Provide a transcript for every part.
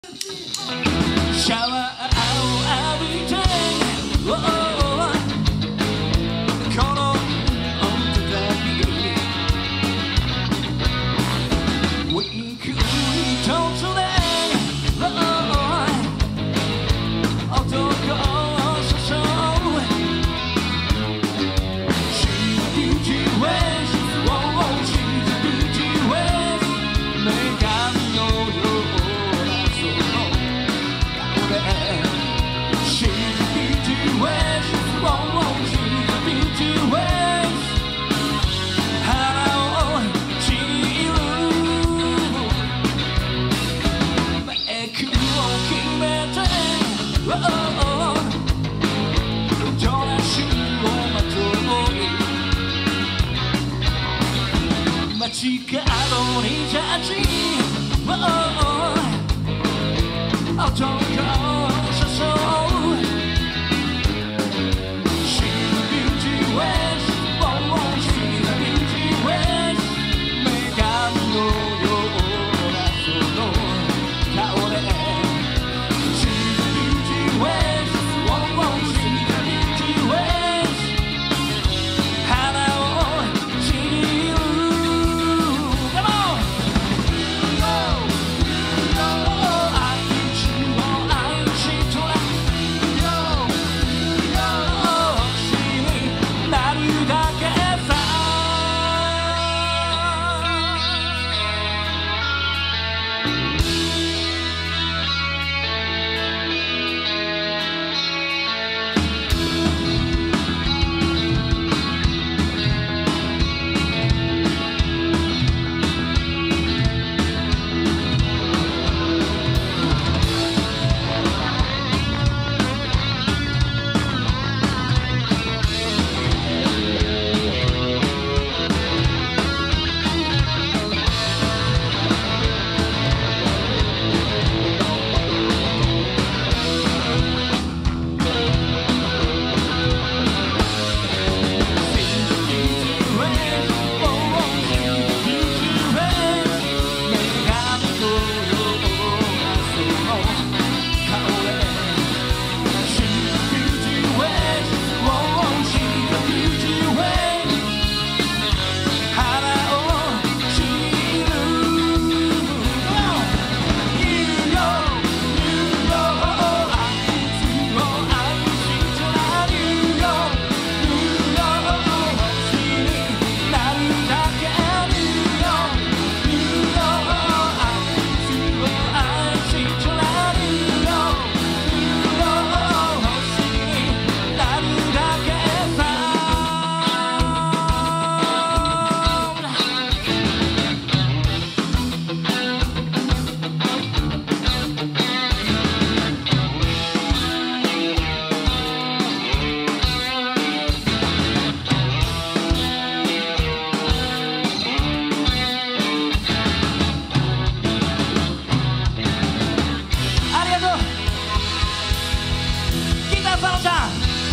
シャワーを浴びて、この音だけウィークに突然男を誘う She's a beauty ways, she's a beauty ways 女神のようなその顔で She's a beauty ways, she's a beauty ways 腹をちぎるメイクを決めてドレスをまとい街角に立ち男を誘う She's a beauty ways, she's a beauty ways 女神のようなその顔で She's a beauty ways, she's a beauty ways 腹をちぎる Come on!愛しとら星になるだけさ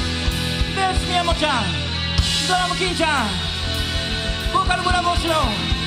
ドラム金ちゃん、ボーカルブラボーしよう。